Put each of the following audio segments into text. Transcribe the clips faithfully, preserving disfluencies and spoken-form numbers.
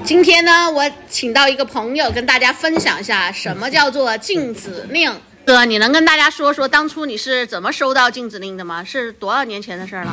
今天呢，我请到一个朋友跟大家分享一下什么叫做禁止令。哥，你能跟大家说说当初你是怎么收到禁止令的吗？是多少年前的事了？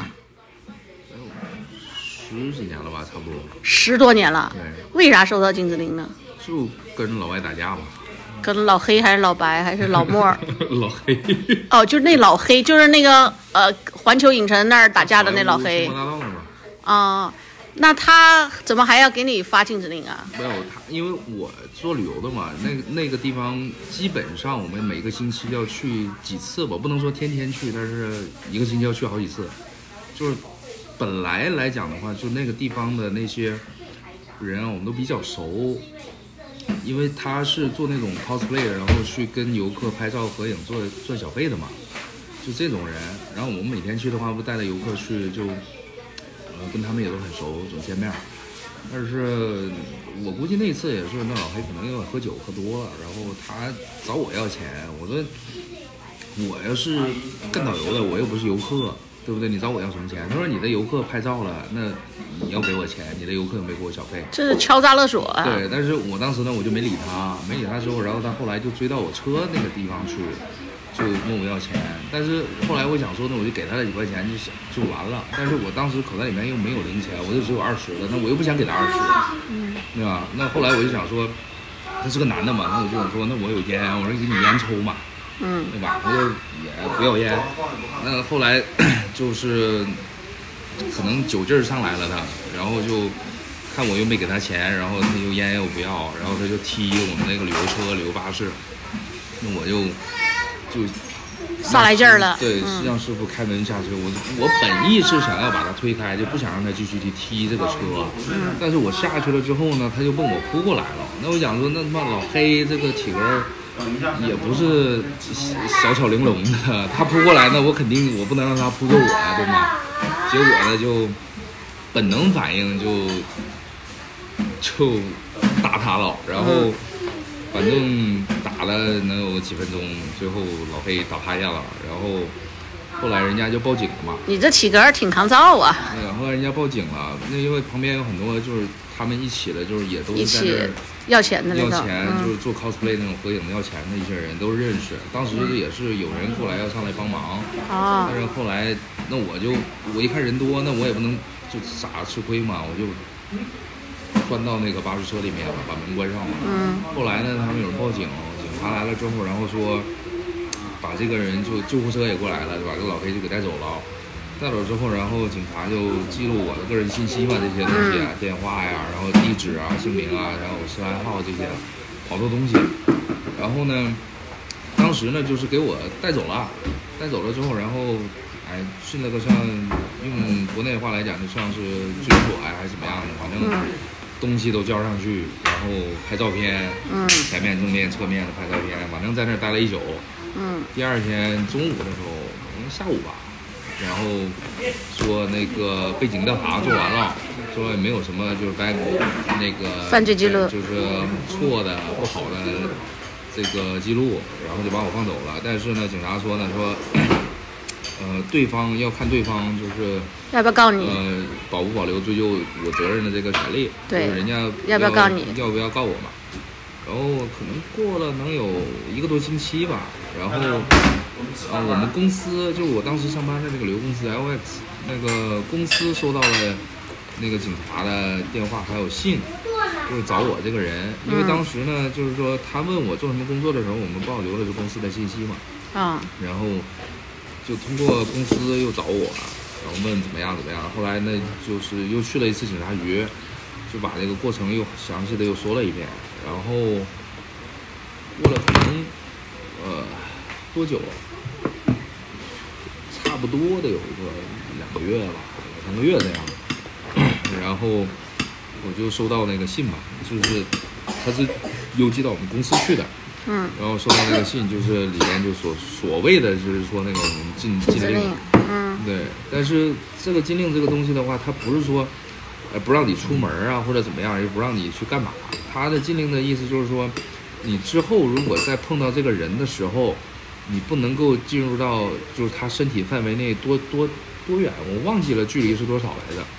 十几年了吧，差不多。 十多年了。 对。 为啥收到禁止令呢？ 就跟老外打架吧。 跟老黑还是老白还是老莫？ 老黑。 哦，就是那老黑，就是那个呃环球影城那儿打架的那老黑。 星光大道那吧。 啊、呃，那他怎么还要给你发禁止令啊？ 没有他，因为我做旅游的嘛，那那个地方基本上我们每个星期要去几次吧，不能说天天去，但是一个星期要去好几次。就是本来来讲的话，就那个地方的那些人啊，我们都比较熟。因为他是做那种 cosplay 的，然后去跟游客拍照合影做赚小费的嘛，就这种人。然后我们每天去的话，不带着游客去，就呃跟他们也都很熟，总见面。但是我估计那次也是那老黑可能因为喝酒喝多了，然后他找我要钱。我说我要是干导游的，我又不是游客，对不对？你找我要什么钱？他说你的游客拍照了，那你要给我钱，你的游客有没有给我小费？ 这是敲诈勒索啊！ 对，但是我当时呢，我就没理他，没理他之后，然后他后来就追到我车那个地方去，就问我要钱。但是后来我想说呢，我就给他了几块钱就就完了。但是我当时口袋里面又没有零钱，我就只有二十了，那我又不想给他二十，嗯，对吧？那后来我就想说，他是个男的嘛，那我就想说，那我有烟，我说给你烟抽嘛。嗯，对吧？他就也不要烟。那后来就是可能酒劲儿上来了他，然后就看我又没给他钱，然后他又烟又不要，然后他就踢我们那个旅游车、旅游巴士。那我就就上来劲儿了。 对，嗯、让师傅开门下车。我我本意是想要把他推开，就不想让他继续去踢这个车。嗯。但是我下去了之后呢，他就奔我扑过来了。那我想说，那他妈老黑这个体格也不是小巧玲珑的，他扑过来呢，我肯定我不能让他扑过我呀，对吗？结果呢，就本能反应就就打他了，然后反正打了能有几分钟，最后老黑打趴下了，然后后来人家就报警了嘛。你这体格挺抗造啊。 对，后来人家报警了，那因为旁边有很多就是他们一起的，就是也都是在这儿。 要钱的那种， 要钱就是做 cosplay 那种合影要钱的一些人都认识，当时也是有人过来要上来帮忙，啊、但是后来那我就我一看人多，那我也不能就傻吃亏嘛，我就钻到那个巴士车里面了，把门关上了。嗯，后来呢，他们有人报警，警察来了之后，然后说把这个人就救护车也过来了，就把这个老黑就给带走了。带走之后，然后警察就记录我的个人信息嘛，这些东西啊，嗯、电话呀，然后地址啊、姓名啊，然后涉案号这些好多东西。然后呢，当时呢就是给我带走了，带走了之后，然后哎，训了个像用国内话来讲，就像是拘留所呀、还是怎么样的，反正东西都交上去，然后拍照片，嗯，前面、正面、侧面的拍照片，反正在那儿待了一宿。嗯，第二天中午的时候，可能下午吧。然后说那个背景调查做完了，说也没有什么就是该那个犯罪记录， 就是错的不好的这个记录，然后就把我放走了。但是呢，警察说呢说，呃，对方要看对方就是要不要告你， 呃，保不保留追究我责任的这个权利， 对， 就是人家要不要告你， 要不要告我嘛？然后可能过了能有一个多星期吧，然后，呃，我们公司就我当时上班的那个旅游公司 L X 那个公司收到了那个警察的电话还有信，就是找我这个人，因为当时呢，就是说他问我做什么工作的时候，我们保留的是公司的信息嘛，啊，然后就通过公司又找我，然后问怎么样怎么样，后来呢，就是又去了一次警察局。就把这个过程又详细的又说了一遍，然后过了可能呃多久，差不多得有一个两个月吧，两三个月这样。然后我就收到那个信嘛，就是他是邮寄到我们公司去的，嗯，然后收到那个信，就是里面就所所谓的就是说那种禁禁令，嗯，对，但是这个禁令这个东西的话，它不是说。呃，不让你出门啊，或者怎么样，也不让你去干嘛。他的禁令的意思就是说，你之后如果再碰到这个人的时候，你不能够进入到就是他身体范围内多多多远，我忘记了距离是多少来着。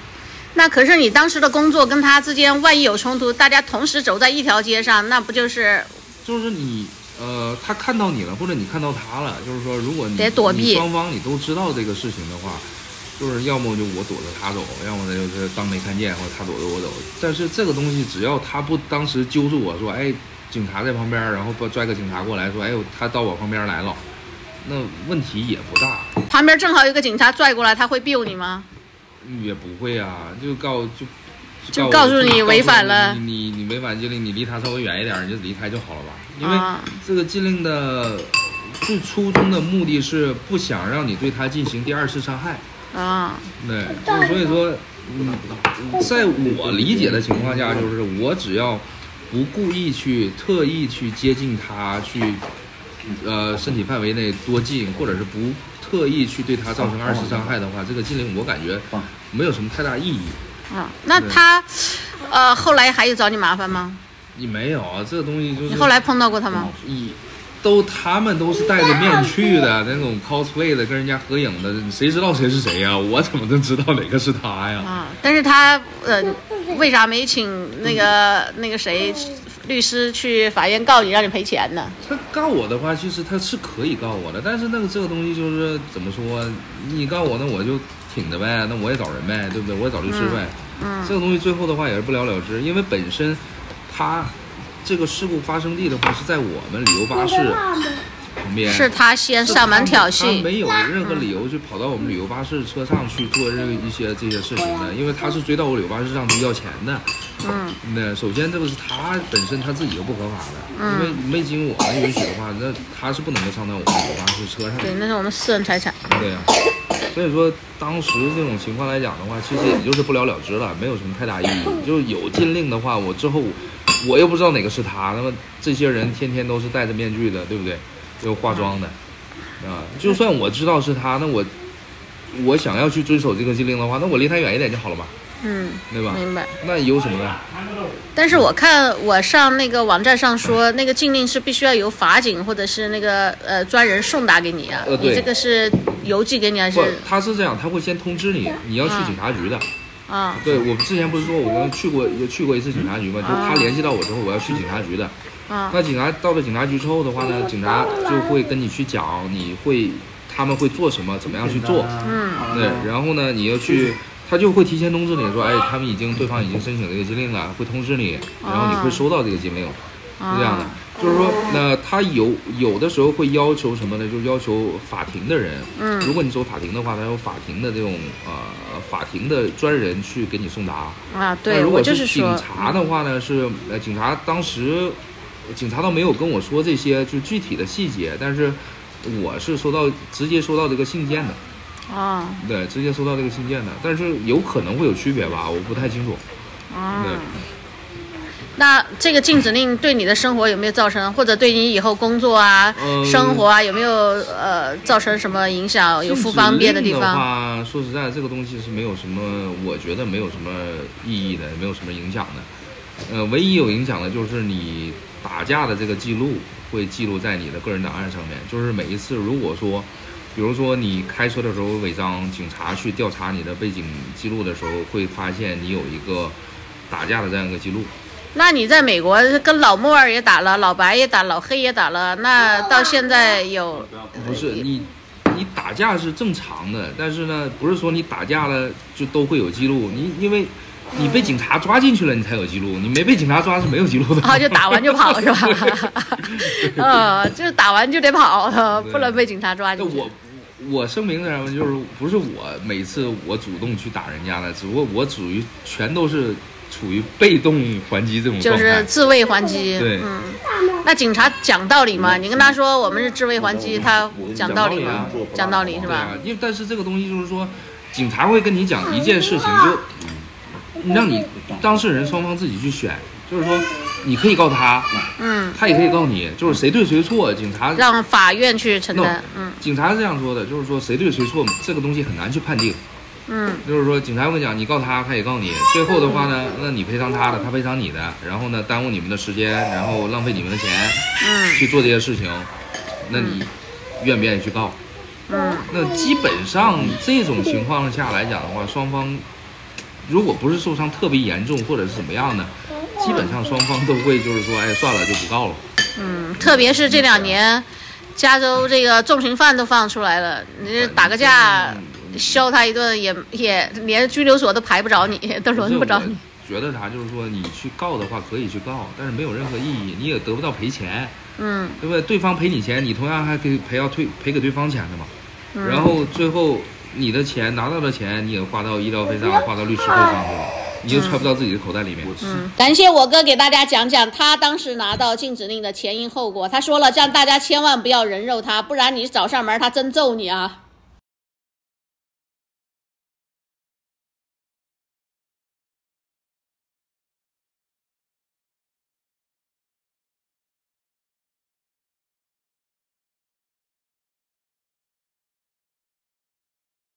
那可是你当时的工作跟他之间万一有冲突，大家同时走在一条街上，那不就是就是你呃，他看到你了，或者你看到他了，就是说，如果你得躲避， 你双方你都知道这个事情的话，就是要么就我躲着他走，要么呢就是当没看见，或者他躲着我走。但是这个东西，只要他不当时揪住我说，哎，警察在旁边，然后不拽个警察过来说，哎，他到我旁边来了，那问题也不大。 旁边正好有个警察拽过来，他会 biu 你吗？ 也不会啊，就告就。 就告诉你违反了， 你你你违反禁令，你离他稍微远一点，你就离开就好了吧？因为这个禁令的最初衷的目的是不想让你对他进行第二次伤害啊。 对，就所以说，嗯，在我理解的情况下，就是我只要不故意去特意去接近他，去呃身体范围内多近，或者是不特意去对他造成二次伤害的话，这个禁令我感觉没有什么太大意义。 啊，那他，呃，后来还有找你麻烦吗？ 你没有啊，这个东西就是。 你后来碰到过他吗？ 一，都他们都是戴着面具的那种 cosplay 的，跟人家合影的，谁知道谁是谁呀、啊？我怎么能知道哪个是他呀？ 啊，但是他呃，为啥没请那个那个谁律师去法院告你，让你赔钱呢？ 他告我的话，其实他是可以告我的，但是那个这个东西就是怎么说，你告我，那我就。挺着呗，那我也找人呗，对不对？我也找律师呗。 嗯，嗯这个东西最后的话也是不了了之，因为本身他这个事故发生地的话是在我们旅游巴士旁边， 是他先上门挑衅， 他没有任何理由去跑到我们旅游巴士车上去做这一些这些事情的，因为他是追到我旅游巴士上去要钱的。 嗯， 那首先这个是他本身他自己就不合法的， 嗯、 因为没经我们允许的话，那他是不能够上到我们旅游巴士车上的。 对，那是我们私人财产。 对呀、啊。所以说，当时这种情况来讲的话，其实也就是不了了之了，没有什么太大意义。就是有禁令的话，我之后我又不知道哪个是他，那么这些人天天都是戴着面具的，对不对？又化妆的，啊，就算我知道是他，那我我想要去遵守这个禁令的话，那我离他远一点就好了嘛。 嗯， 对吧？ 明白。 那有什么呢？ 但是我看我上那个网站上说，那个禁令是必须要由法警或者是那个呃专人送达给你啊。 呃，对。 你这个是邮寄给你还是？ 不，他是这样，他会先通知你，你要去警察局的。 啊。 对，我之前不是说我刚去过，也去过一次警察局嘛，就他联系到我之后，我要去警察局的。 啊。 那警察到了警察局之后的话呢，警察就会跟你去讲，你会他们会做什么，怎么样去做。 嗯。 对，然后呢，你要去。他就会提前通知你说，哎，他们已经对方已经申请这个禁令了，会通知你，然后你会收到这个禁令，是这样的。就是说，那他有有的时候会要求什么呢？就要求法庭的人， 嗯， 如果你走法庭的话，他有法庭的这种呃法庭的专人去给你送达啊。对， 如果是警察的话呢，是呃警察当时警察倒没有跟我说这些就具体的细节，但是我是收到直接收到这个信件的。 啊， 对，直接收到这个信件的，但是有可能会有区别吧，我不太清楚。 啊， 对。 那这个禁止令对你的生活有没有造成，或者对你以后工作啊、 呃、 生活啊有没有呃造成什么影响？有不方便的地方？ 的话，说实在，这个东西是没有什么，我觉得没有什么意义的，没有什么影响的。呃，唯一有影响的就是你打架的这个记录会记录在你的个人档案上面，就是每一次如果说。比如说你开车的时候违章，警察去调查你的背景记录的时候，会发现你有一个打架的这样一个记录。 那你在美国跟老莫儿也打了，老白也打，老黑也打了，那到现在有？ 不是你，你打架是正常的，但是呢，不是说你打架了就都会有记录。你因为你被警察抓进去了，你才有记录；你没被警察抓是没有记录的。 啊，就打完就跑是吧？呃，就是打完就得跑，不能被警察抓进去。 我。我声明的什么，就是不是我每次我主动去打人家的，只不过我属于全都是处于被动还击这种状态， 就是自卫还击。 对， 嗯。那警察讲道理吗？你跟他说我们是自卫还击，他讲道理吗？讲道理是吧？ 对啊，因为但是这个东西就是说，警察会跟你讲一件事情，就让你当事人双方自己去选，就是说。你可以告他， 嗯， 他也可以告你，就是谁对谁错，警察让法院去承担。 No, 嗯，警察是这样说的，就是说谁对谁错，这个东西很难去判定。 嗯， 就是说警察会讲，你告他，他也告你，最后的话呢，那你赔偿他的，他赔偿你的，然后呢，耽误你们的时间，然后浪费你们的钱， 嗯， 去做这些事情，那你愿不愿意去告？ 嗯， 那基本上这种情况下来讲的话，双方如果不是受伤特别严重或者是怎么样的，基本上双方都会就是说，哎，算了就不告了。 嗯，特别是这两年，加州这个重刑犯都放出来了，你打个架削他一顿也也连拘留所都排不着你，都轮不着你。 觉得啥就是说，你去告的话可以去告，但是没有任何意义，你也得不到赔钱， 嗯， 对不对？对方赔你钱，你同样还可以赔要退赔给对方钱的嘛。嗯、然后最后你的钱拿到的钱，你也花到医疗费上，花到律师费上去了，你就揣不到自己的口袋里面。 嗯，感谢我哥给大家讲讲他当时拿到禁止令的前因后果。他说了，这样大家千万不要人肉他，不然你找上门，他真揍你啊。